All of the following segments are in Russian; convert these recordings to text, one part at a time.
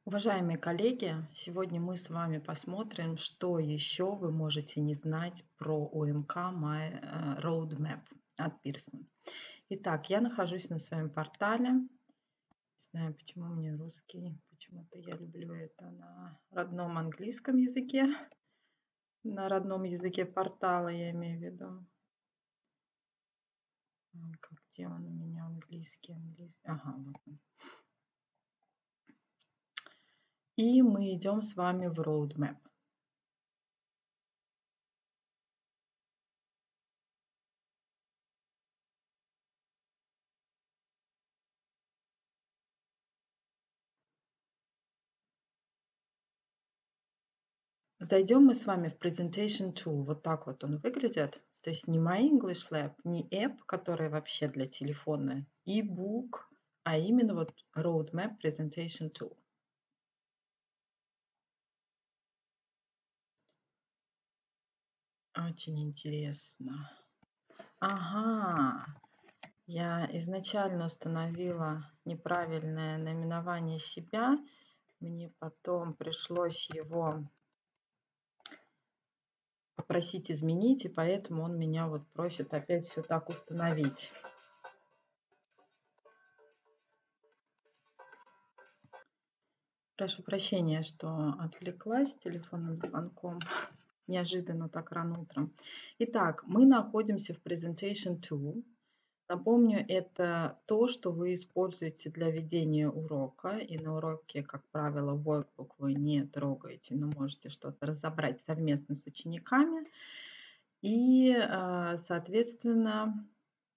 Уважаемые коллеги, сегодня мы с вами посмотрим, что еще вы можете не знать про ОМК My Roadmap от Pearson. Итак, я нахожусь на своем портале. Не знаю, почему мне русский, почему-то я люблю это на родном английском языке. На родном языке портала я имею в виду. Где он у меня английский? Ага, вот он. И мы идем с вами в Roadmap. Зайдем мы с вами в Presentation Tool. Вот так вот он выглядит. То есть не My English Lab, не app, которая вообще для телефона, e-book, а именно вот Roadmap Presentation Tool. Очень интересно. Ага, я изначально установила неправильное наименование себя. Мне потом пришлось его попросить изменить, и поэтому он меня вот просит опять все так установить. Прошу прощения, что отвлеклась телефонным звонком. Неожиданно так рано утром. Итак, мы находимся в Presentation Tool. Напомню, это то, что вы используете для ведения урока. И на уроке, как правило, workbook вы не трогаете, но можете что-то разобрать совместно с учениками. И, соответственно,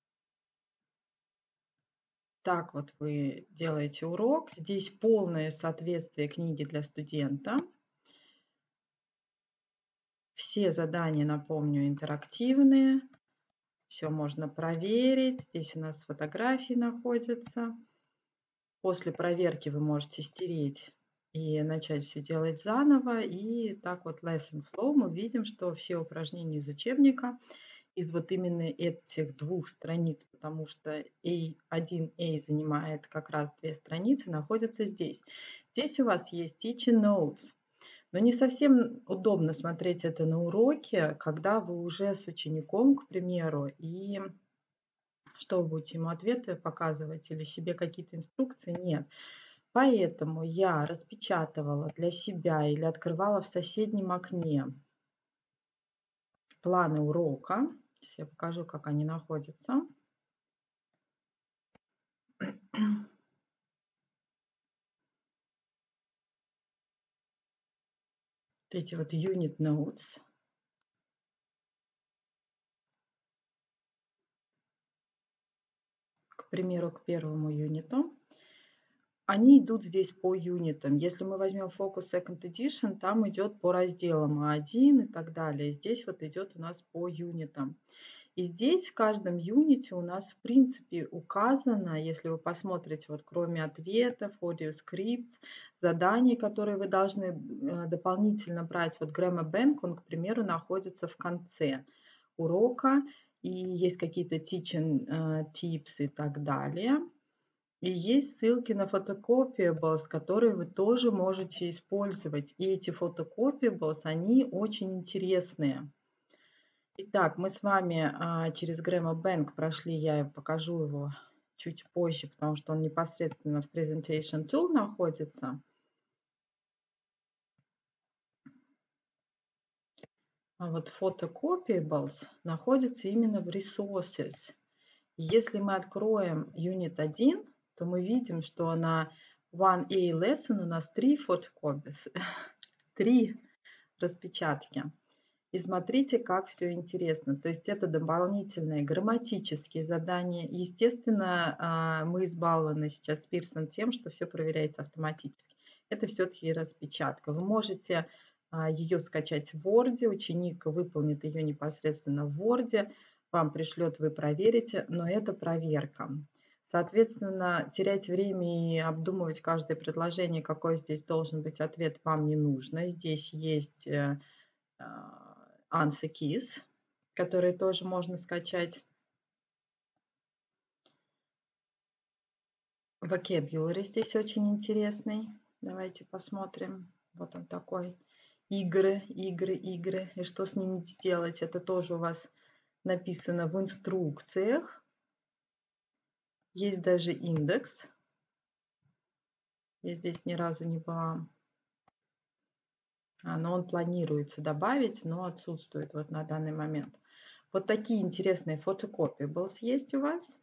так вот вы делаете урок. Здесь полное соответствие книги для студента. Все задания, напомню, интерактивные. Все можно проверить. Здесь у нас фотографии находятся. После проверки вы можете стереть и начать все делать заново. И так вот Lesson Flow мы видим, что все упражнения из учебника, из вот именно этих двух страниц, потому что A1A занимает как раз 2 страницы, находятся здесь. Здесь у вас есть Teaching Notes. Но не совсем удобно смотреть это на уроке, когда вы уже с учеником, к примеру, и что вы будете ему ответы показывать или себе какие-то инструкции? Нет. Поэтому я распечатывала для себя или открывала в соседнем окне планы урока. Сейчас я покажу, как они находятся. Вот эти вот Unit Notes. К примеру, к первому юниту. Они идут здесь по юнитам. Если мы возьмем Focus Second Edition, там идет по разделам А1 и так далее. Здесь вот идет у нас по юнитам. И здесь в каждом юните у нас в принципе указано, если вы посмотрите, вот кроме ответов, audio-scripts, заданий, которые вы должны дополнительно брать. Вот Grammar Bank, он, к примеру, находится в конце урока, и есть какие-то teaching tips и так далее. И есть ссылки на Photocopiables, которые вы тоже можете использовать. И эти Photocopiables, они очень интересные. Итак, мы с вами через Grammar Bank прошли, я покажу его чуть позже, потому что он непосредственно в Presentation Tool находится. А вот Photocopiables находится именно в Resources. Если мы откроем Unit 1, то мы видим, что на 1A Lesson у нас 3 Photocopies, 3 распечатки. И смотрите, как все интересно. То есть это дополнительные грамматические задания. Естественно, мы избалованы сейчас Pearson тем, что все проверяется автоматически. Это все-таки распечатка. Вы можете ее скачать в Word, ученик выполнит ее непосредственно в Word, вам пришлет, вы проверите, но это проверка. Соответственно, терять время и обдумывать каждое предложение, какой здесь должен быть ответ, вам не нужно. Здесь есть Answer Keys, которые тоже можно скачать. Vocabulary здесь очень интересный. Давайте посмотрим. Вот он такой. Игры. И что с ними сделать? Это тоже у вас написано в инструкциях. Есть даже индекс. Я здесь ни разу не была. Но он планируется добавить, но отсутствует вот на данный момент. Вот такие интересные photocopiables есть у вас.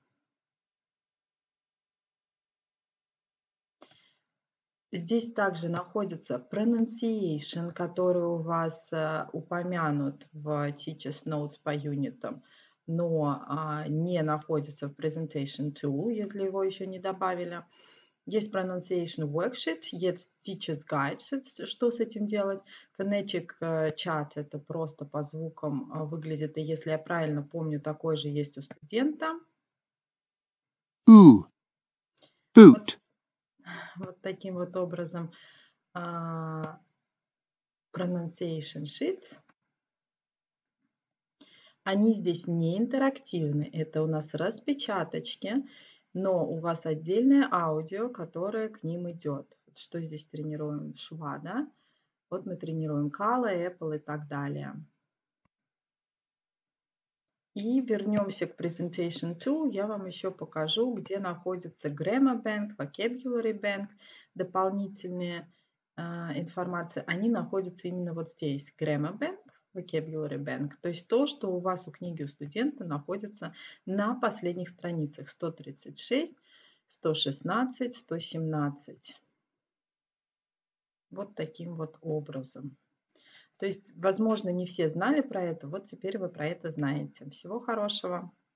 Здесь также находится pronunciation, который у вас упомянут в Teachers Notes по юнитам, но не находится в Presentation Tool, если его еще не добавили. Есть Pronunciation Worksheet, есть Teachers Guide, что с этим делать. Phonetic Chart это просто по звукам выглядит, и если я правильно помню, такой же есть у студента. Boot. Вот таким вот образом Pronunciation Sheets. Они здесь не интерактивны, это у нас распечаточки, но у вас отдельное аудио, которое к ним идет. Что здесь тренируем? Шва, да? Вот мы тренируем Kala, Apple и так далее. И вернемся к Presentation Tool. Я вам еще покажу, где находится Grammar Bank, Vocabulary Bank, дополнительные информации. Они находятся именно вот здесь. Grammar Bank, Vocabulary Bank. То есть то, что у вас у книги у студента находится на последних страницах. 136, 116, 117. Вот таким вот образом. То есть, возможно, не все знали про это, вот теперь вы про это знаете. Всего хорошего!